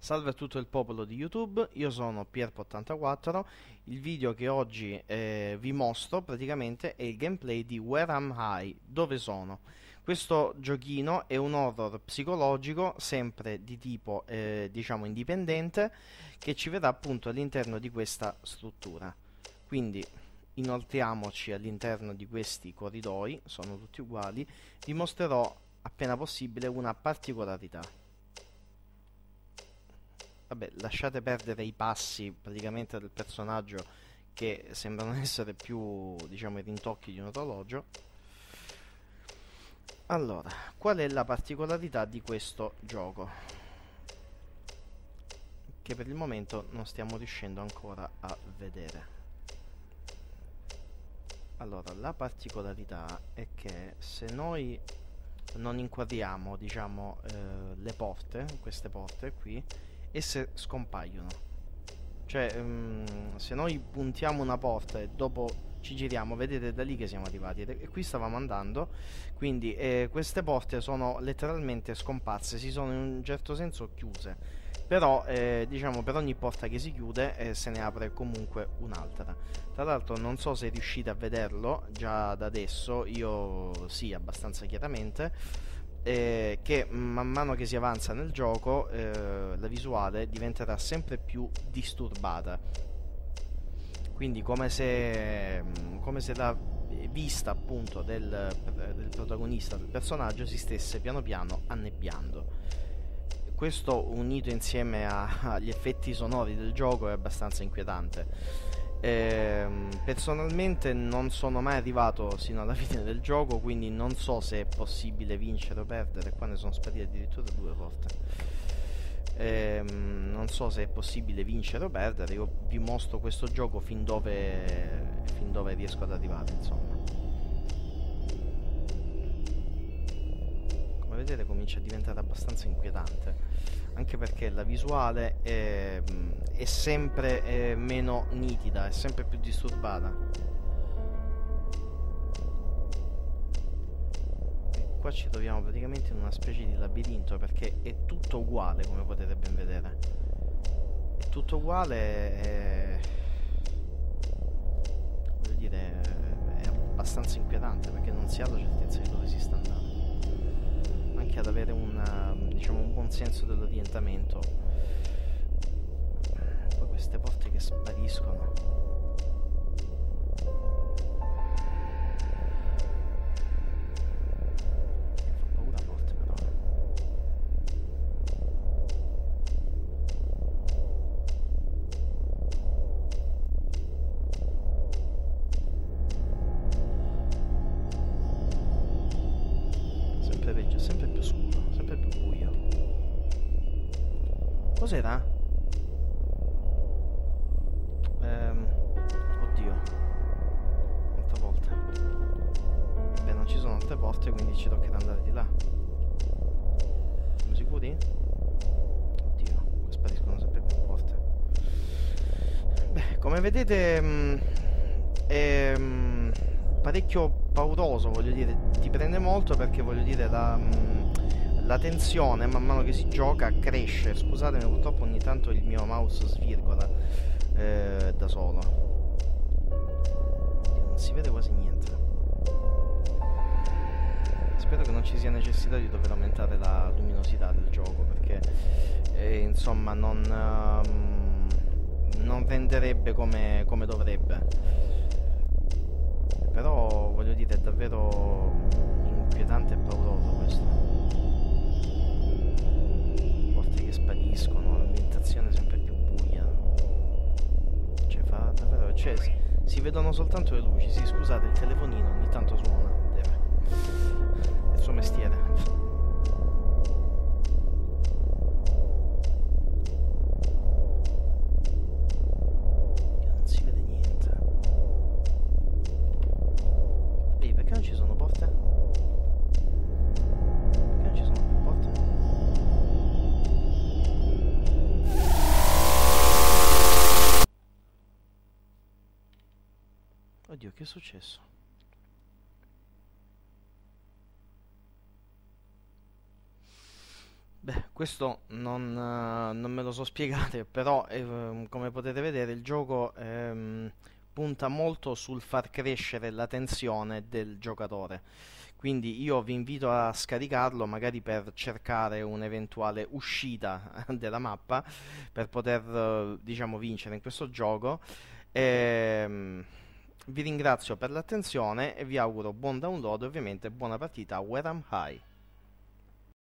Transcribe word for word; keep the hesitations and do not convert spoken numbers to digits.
Salve a tutto il popolo di YouTube, io sono Pierpo ottantaquattro. Il video che oggi eh, vi mostro praticamente è il gameplay di Where Am I? Dove sono? Questo giochino è un horror psicologico, sempre di tipo eh, diciamo indipendente, che ci vedrà appunto all'interno di questa struttura. Quindi inoltriamoci all'interno di questi corridoi, sono tutti uguali. Vi mostrerò appena possibile una particolarità. Vabbè, lasciate perdere i passi praticamente del personaggio, che sembrano essere più, diciamo, i rintocchi di un orologio. Allora, qual è la particolarità di questo gioco? Che per il momento non stiamo riuscendo ancora a vedere. Allora, la particolarità è che se noi non inquadriamo, diciamo, eh, le porte, queste porte qui, esse scompaiono. Cioè, um, se noi puntiamo una porta e dopo ci giriamo, vedete, da lì che siamo arrivati, e qui stavamo andando. Quindi eh, queste porte sono letteralmente scomparse, si sono in un certo senso chiuse, però eh, diciamo per ogni porta che si chiude eh, se ne apre comunque un'altra. Tra l'altro non so se riuscite a vederlo già da adesso, io sì, abbastanza chiaramente. Eh, che man mano che si avanza nel gioco eh, la visuale diventerà sempre più disturbata, quindi come se, come se la vista appunto del, del protagonista, del personaggio, si stesse piano piano annebbiando. Questo, unito insieme a, agli effetti sonori del gioco, è abbastanza inquietante. Ehm, personalmente non sono mai arrivato sino alla fine del gioco, quindi non so se è possibile vincere o perdere. Qua ne sono sparite addirittura due volte. Ehm, non so se è possibile vincere o perdere. Io vi mostro questo gioco fin dove, fin dove riesco ad arrivare, insomma. Come vedete comincia a diventare abbastanza inquietante, anche perché la visuale è, è sempre è meno nitida, è sempre più disturbata. E qua ci troviamo praticamente in una specie di labirinto, perché è tutto uguale, come potete ben vedere. È tutto uguale, è... voglio dire, è abbastanza inquietante, perché non si ha la certezza di dove si sta andando, anche ad avere una, diciamo, un buon senso dell'orientamento. Poi queste porte che spariscono. Fa paura a volte, però. Sempre peggio, sempre più scuro, sempre più buio. Cos'era? Ehm, oddio. Un'altra volta. Beh, non ci sono altre porte, quindi ci toccherà andare di là. Siamo sicuri? Oddio, qua spariscono sempre più porte. Beh, come vedete mh, è mh, parecchio pauroso, voglio dire, ti prende molto, perché voglio dire la... Mh, la tensione man mano che si gioca cresce. Scusatemi, purtroppo ogni tanto il mio mouse svirgola eh, da solo. Non si vede quasi niente. Spero che non ci sia necessità di dover aumentare la luminosità del gioco, perché eh, insomma non, um, non renderebbe come, come dovrebbe. Però voglio dire, è davvero inquietante e pauroso questo. Che spariscono, l'ambientazione sempre più buia. Cioè fa davvero, cioè si, si vedono soltanto le luci. Sì, scusate, il telefonino ogni tanto suona, deve. È il suo mestiere. Non si vede niente. Ehi, perché non ci sono porte? Oddio, che è successo? Beh, questo non, uh, non me lo so spiegare, però ehm, come potete vedere il gioco ehm, punta molto sul far crescere la tensione del giocatore. Quindi io vi invito a scaricarlo magari per cercare un'eventuale uscita della mappa per poter, eh, diciamo, vincere in questo gioco. Ehm, vi ringrazio per l'attenzione e vi auguro buon download e ovviamente buona partita a Where Am I?